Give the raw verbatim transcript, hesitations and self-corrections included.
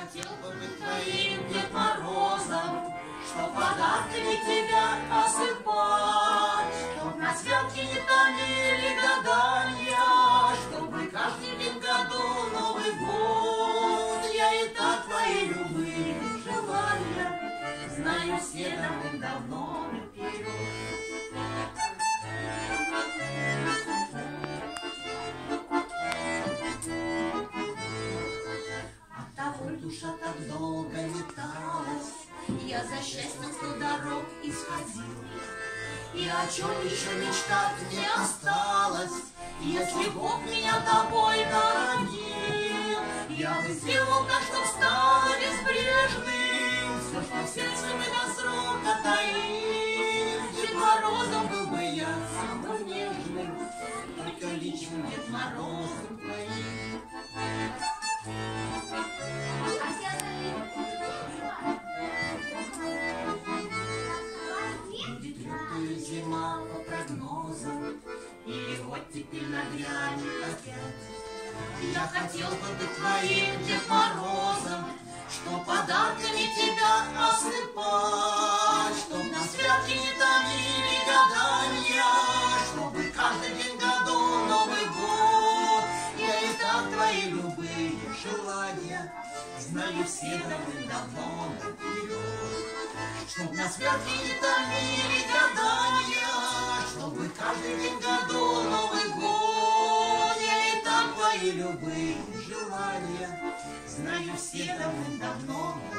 хотел бы быть твоим Дед Морозом, чтоб подарками тебя осыпать, чтоб на святки не томили гаданья, чтобы каждый день в году Новый год. Я и так твои любые желания знаю все давным-давно наперед. Душа так долго металась, я за счастьем сто дорог исходил, и о чем еще мечтать не осталось, если Бог меня тобой дорогил. Я бы сделал так, чтоб стало безбрежным все, что в сердце мы до срока таим. Дед Морозом был бы я самым нежным, только личным Дед Морозом твоим. Будет лютая зима по прогнозам, и вот теперь нагрянет опять. Я хотел бы быть твоим Дед Морозом, чтоб подарками тебя осыпать, чтоб на святки не томили гаданья, чтобы каждый день в году Новый год. Я и так твои любые желания знаю все давным-давно наперед. Чтоб на святки не томили гаданья, чтобы каждый день в году Новый год. Я и так твои любые желания знаю все давным-давно